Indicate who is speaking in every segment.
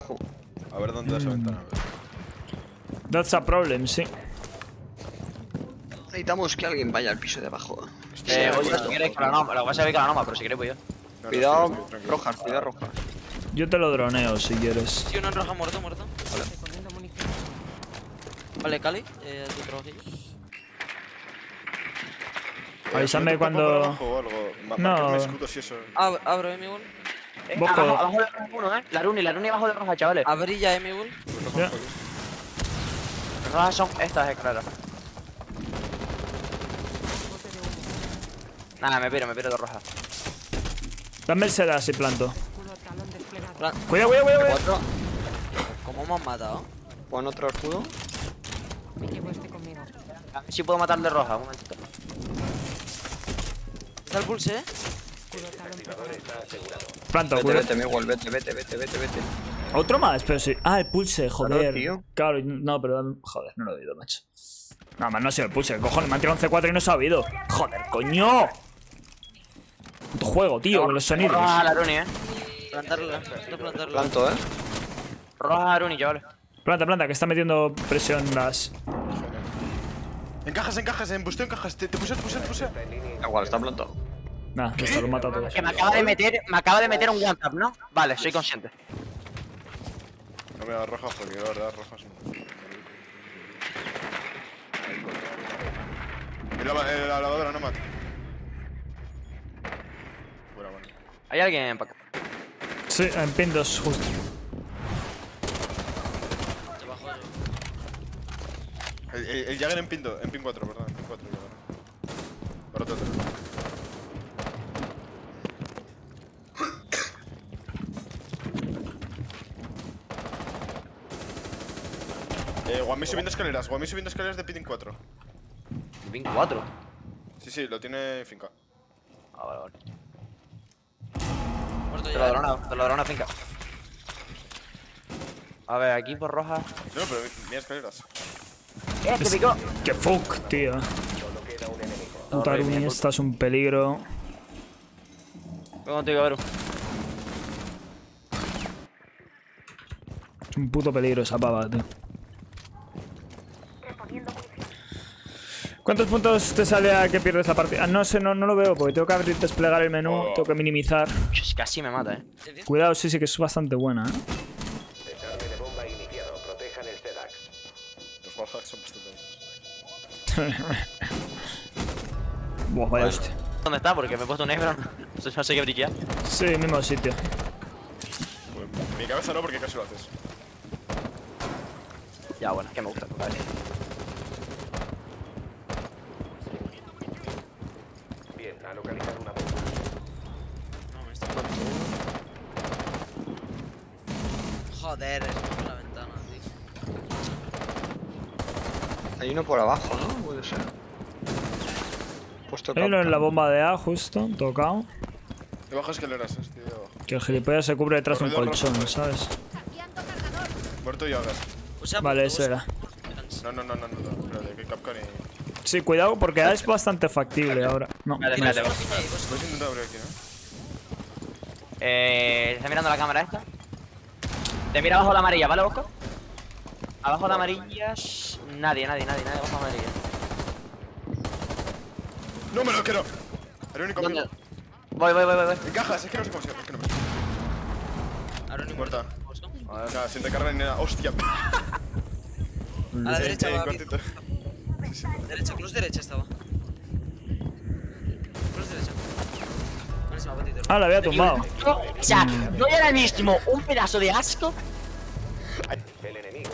Speaker 1: A ver dónde da esa ventana.
Speaker 2: That's a problem, sí.
Speaker 3: Necesitamos que alguien vaya al piso de abajo.
Speaker 4: Oye, si quieres que la noma, lo que pasa es que la noma, pero si quieres voy yo.
Speaker 1: No,
Speaker 3: Cuidado,
Speaker 1: estoy tranquilo.
Speaker 3: rojas, cuidado, rojas.
Speaker 2: Yo te lo droneo si quieres.
Speaker 5: Sí, uno en roja muerto. Vale, Cali, tu trabajillo.
Speaker 2: Avísame
Speaker 1: ¿No te
Speaker 2: cuando-
Speaker 1: pongo abajo o algo?
Speaker 2: No.
Speaker 1: Marcarme escudos y eso.
Speaker 5: Abro M1.
Speaker 2: Boco.
Speaker 4: Abajo de roja uno, La Runi abajo de roja, chavales.
Speaker 5: Abrí ya M1.
Speaker 2: Ya.
Speaker 4: Las rojas son estas, claro. Nada, me piro de roja.
Speaker 2: Dame el seda si planto.
Speaker 5: Plan-
Speaker 2: Cuidado, cuidado.
Speaker 3: Cuatro.
Speaker 5: ¿Cómo me han matado?
Speaker 3: Pon otro escudo.
Speaker 4: A ver si puedo matar de roja, un momentito.
Speaker 5: ¿Está el pulse,
Speaker 2: Planto,
Speaker 3: Vete,
Speaker 2: cuidado.
Speaker 3: vete, Miguel, vete.
Speaker 2: Otro más, pero sí. Ah, el pulse, joder.
Speaker 3: Claro, tío.
Speaker 2: Claro, no, pero. Joder, no lo he oído, macho. Nada más, no ha sido el pulse. Cojones, me han tirado un C4 y no se ha oído. Joder, coño. Puto juego, tío, con los sonidos.
Speaker 4: Roja a la Runi,
Speaker 5: Plantarla. No plantarla.
Speaker 3: Planto,
Speaker 4: Roja a Runi, chavales.
Speaker 2: Planta, que está metiendo presión las.
Speaker 1: Encajas, en busteo encajas. Te puse.
Speaker 3: Igual, está plantado.
Speaker 2: Nah, esto lo mata a todos.
Speaker 4: Que me acaba de meter un one tap, ¿no? Vale, soy consciente.
Speaker 1: No me das rojas porque la verdad rojas no. La lavadora no mata. Bueno.
Speaker 4: Hay alguien para acá.
Speaker 2: Sí, en pin 2, justo.
Speaker 5: Debajo yo.
Speaker 1: El Jagger en pin 4, perdón. En pin 4 Jagger. Para otro. Guami subiendo escaleras de pin 4.
Speaker 4: Pin 4.
Speaker 1: Sí, lo tiene en finca.
Speaker 4: Ah, vale.
Speaker 5: Muerto
Speaker 4: Te
Speaker 5: ya.
Speaker 4: lo drona finca. A ver, aquí por roja.
Speaker 1: No, pero mira escaleras.
Speaker 4: ¡Que picó!
Speaker 2: ¡Qué fuck, tío! Puta Runi, esta es un peligro.
Speaker 4: Voy contigo, Beru.
Speaker 2: Es un puto peligro esa pava, tío. ¿Cuántos puntos te sale a que pierdes la partida? Ah, no sé, no lo veo porque tengo que abrir, desplegar el menú, tengo que minimizar.
Speaker 4: Casi me mata,
Speaker 2: Cuidado, sí, que es bastante buena,
Speaker 6: Desarme de bomba iniciado. Protejan el CEDAX.
Speaker 1: Los wallhacks son bastante buenos.
Speaker 2: Buah, vaya hostia.
Speaker 4: ¿Dónde está? Porque me he puesto un Ebron. No sé qué briquear.
Speaker 2: Sí, mismo sitio.
Speaker 1: Pues, mi cabeza no, porque casi lo haces.
Speaker 4: Ya, bueno, es que me gusta tu cabeza.
Speaker 6: Bien, ha localizado una bomba.
Speaker 5: No, me está matando. Joder, es por la ventana, tío.
Speaker 3: Hay uno por abajo, ¿no? Puede ser. Puesto
Speaker 2: Hay uno en
Speaker 3: capta.
Speaker 2: la bomba de A, justo, tocado.
Speaker 1: De bajas escaleras, tío, de abajo.
Speaker 2: Que el gilipollas se cubre detrás de un
Speaker 1: Corredor
Speaker 2: colchón,
Speaker 1: rojo.
Speaker 2: ¿sabes?
Speaker 1: Muerto Jagger.
Speaker 5: Usa
Speaker 2: Vale,
Speaker 5: punto,
Speaker 2: ese
Speaker 5: usa.
Speaker 2: era.
Speaker 1: No. Espérate, que Capcan y...
Speaker 2: Sí, cuidado porque A es bastante factible ahora. No.
Speaker 4: Vale,
Speaker 5: Tienes
Speaker 4: espérate.
Speaker 5: una piña ahí, vos.
Speaker 1: Puedes intentar abrir aquí, ¿no?
Speaker 4: ¿Está mirando la cámara esta? Te mira abajo la amarilla, ¿vale, Bosco? Abajo la amarilla. Nadie abajo la amarilla.
Speaker 1: ¡No me lo quiero! El único
Speaker 4: ¿Dónde?
Speaker 1: amigo.
Speaker 4: Voy.
Speaker 1: Encajas, es que no sé cómo se llama. Es que no me...
Speaker 5: Ahora ni
Speaker 1: Muerta.
Speaker 5: Bosco.
Speaker 1: Nada, sin recarga ni nada. ¡Hostia!
Speaker 5: A la derecha va.
Speaker 1: cortito.
Speaker 5: Derecha, cruz derecha estaba. Cruz derecha. Vale, se me ha batido.
Speaker 2: Ah, la había tumbado.
Speaker 4: O sea, doy ahora mismo un pedazo de asco.
Speaker 6: El enemigo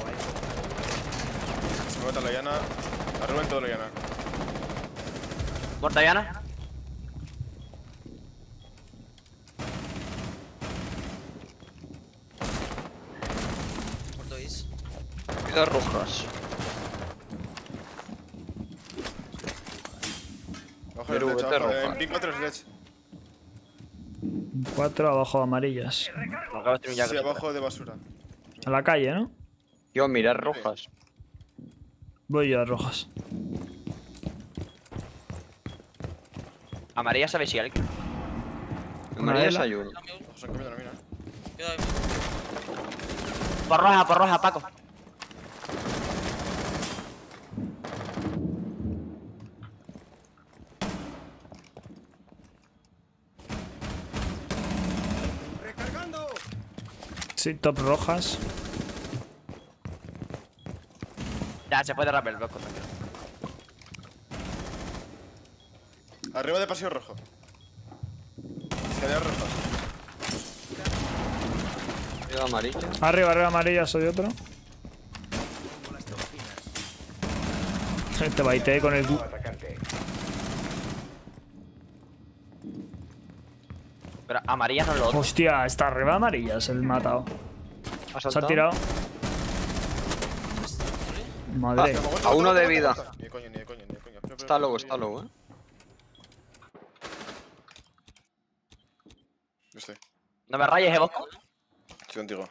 Speaker 1: Se me mata la llana. Arriba en todo la llana.
Speaker 4: ¿Muerta Diana?
Speaker 5: Muerto is.
Speaker 3: Cuidado, rojas.
Speaker 1: Abajo de la
Speaker 3: Pero
Speaker 1: derecha,
Speaker 3: vete
Speaker 1: abajo.
Speaker 3: roja.
Speaker 1: En pin 4 es derecha.
Speaker 2: 4 abajo amarillas.
Speaker 4: Me acabo de tener un
Speaker 1: Sí,
Speaker 4: Jagger.
Speaker 1: abajo de basura.
Speaker 2: A la calle, ¿no?
Speaker 3: Yo, mirar rojas.
Speaker 2: Voy yo a rojas.
Speaker 4: Amarilla sabe si alguien.
Speaker 3: En María
Speaker 2: Maela.
Speaker 3: hay uno.
Speaker 1: Se han comido la mina.
Speaker 5: Cuidado,
Speaker 4: Por roja, Paco.
Speaker 2: Sí, top rojas.
Speaker 4: Ya, se puede rappel, Bosco.
Speaker 1: Arriba de pasillo rojo. Escaleras rojas.
Speaker 3: Arriba amarilla.
Speaker 2: Arriba amarilla, soy otro. Te baité con el...
Speaker 6: Atacante.
Speaker 4: Pero amarilla no es lo otro.
Speaker 2: Hostia, está arriba amarillas el matado.
Speaker 3: ¿Ha
Speaker 2: Se ha
Speaker 3: saltado?
Speaker 2: tirado. Madre.
Speaker 3: A uno de vida.
Speaker 1: Ni de coño. Espera,
Speaker 3: Está low,
Speaker 1: Yo estoy.
Speaker 4: No me rayes, Bosco.
Speaker 1: Estoy contigo.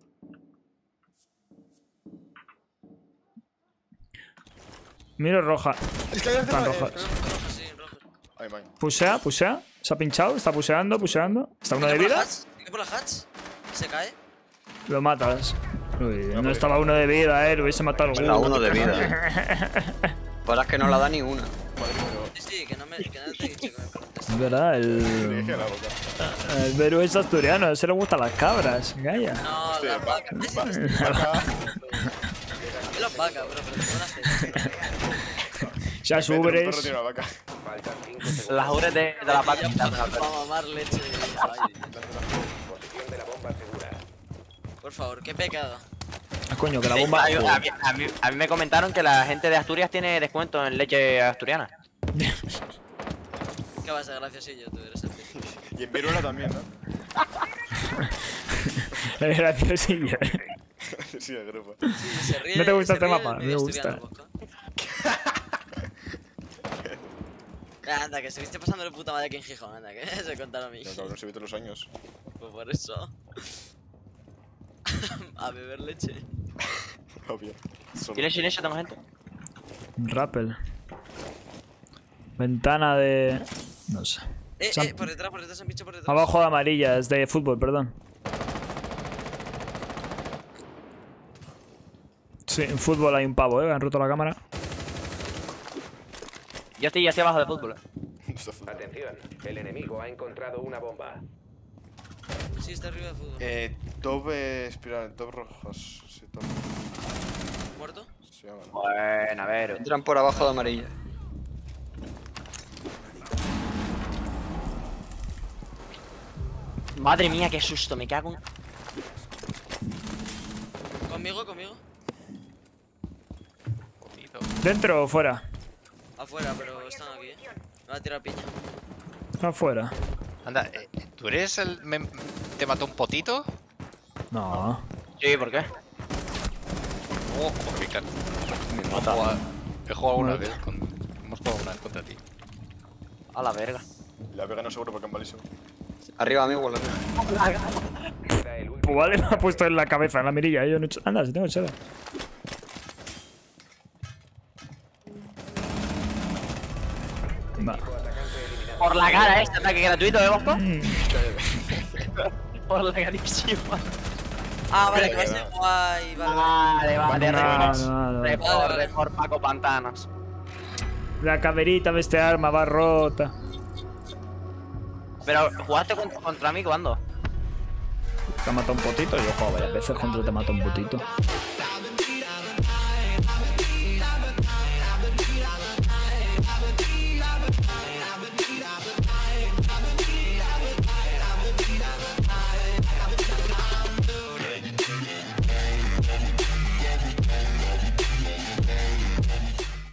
Speaker 2: Miro roja.
Speaker 1: Escaleras
Speaker 2: Están
Speaker 1: rojas.
Speaker 2: rojas.
Speaker 5: Rojo, sí, rojo.
Speaker 1: Ay, man.
Speaker 2: Pusea. Se ha pinchado, está puseando. Está uno de vida.
Speaker 5: ¿Qué por la hatch? ¿Se cae?
Speaker 2: Lo matas. Uy, no estaba uno de vida, lo hubiese matado
Speaker 3: Está
Speaker 2: alguno.
Speaker 3: uno de vida. Para es que no la da ni una.
Speaker 5: Sí, que no te he dicho que me preguntes.
Speaker 2: Es verdad,
Speaker 1: Le
Speaker 2: el
Speaker 1: dije a la boca.
Speaker 2: Beru es asturiano, a ese le gustan las cabras. Calla.
Speaker 5: No,
Speaker 1: Sí,
Speaker 5: la
Speaker 1: va-
Speaker 5: vaca.
Speaker 1: va-
Speaker 5: Es la vaca, bro, pero tú no haces.
Speaker 2: Ya
Speaker 1: Un perro
Speaker 2: subres.
Speaker 1: tiene una vaca.
Speaker 6: Faltan 5 segundos.
Speaker 4: Las ures de la vaca.
Speaker 5: Para mamar leche. Ay,
Speaker 6: Posición de la bomba segura.
Speaker 5: por favor, qué pecado.
Speaker 2: Ah, coño, que la bomba.
Speaker 4: A mí me comentaron que la gente de Asturias tiene descuento en leche asturiana.
Speaker 5: Qué vas a graciosillo, tú eres el tío.
Speaker 1: Y en Viruela también, ¿no?
Speaker 2: Es graciosillo.
Speaker 1: Sí, el grupo.
Speaker 5: Sí, se ríe,
Speaker 2: ¿No te gusta
Speaker 5: se
Speaker 2: este
Speaker 5: ríe
Speaker 2: mapa?
Speaker 5: del medio
Speaker 2: Me gusta.
Speaker 5: asturiano, Bosco. Anda, que estuviste pasando de puta madre aquí en Gijón, anda, que se contaron a mí.
Speaker 1: Ya, cabrón, se visto los años.
Speaker 5: Pues por eso. A beber leche.
Speaker 1: Obvio. Solo.
Speaker 4: ¿Tiene silencio, tengo gente?
Speaker 2: Rappel. Ventana de. No sé.
Speaker 5: Por detrás, han bicho por detrás.
Speaker 2: Abajo de amarilla, es de fútbol, perdón. Sí, en fútbol hay un pavo, han roto la cámara.
Speaker 4: Yo estoy abajo de fútbol.
Speaker 6: Atención, el enemigo ha encontrado una bomba.
Speaker 5: Sí, está arriba de fútbol.
Speaker 1: Top, espiral, top rojos. Sí, top.
Speaker 5: ¿Muerto?
Speaker 1: Se llama, ¿no?
Speaker 4: Bueno, a ver.
Speaker 3: Entran por abajo de amarilla.
Speaker 4: Madre mía, qué susto, me cago en...
Speaker 5: Conmigo.
Speaker 2: ¿Dentro o fuera?
Speaker 5: Afuera, pero están aquí, Me va a tirar piña.
Speaker 2: Afuera.
Speaker 7: Anda, ¿tú eres el... ¿Te mató un potito?
Speaker 2: No.
Speaker 4: Sí, ¿por qué?
Speaker 7: Oh, por Vicar. He jugado alguna vez con... Hemos jugado alguna vez contra ti.
Speaker 4: A la verga.
Speaker 1: La vega no seguro porque es malísimo.
Speaker 3: Arriba, amigo, la
Speaker 6: Queda el último.
Speaker 2: Pues vale, me ha puesto en la cabeza, en la mirilla. Yo no he hecho... Anda, si tengo echada. Va.
Speaker 4: Por la cara este ataque gratuito de Bosco. Por la carísima.
Speaker 5: Ah, vale, que va a ser guay,
Speaker 4: Vale,
Speaker 5: vale.
Speaker 4: vale,
Speaker 2: No.
Speaker 4: report Paco Pantanos.
Speaker 2: La caverita de este arma va rota.
Speaker 4: Pero, ¿jugaste contra mí cuándo?
Speaker 2: ¿Te ha matado un potito? Yo he jugado varias veces contra te mata un potito.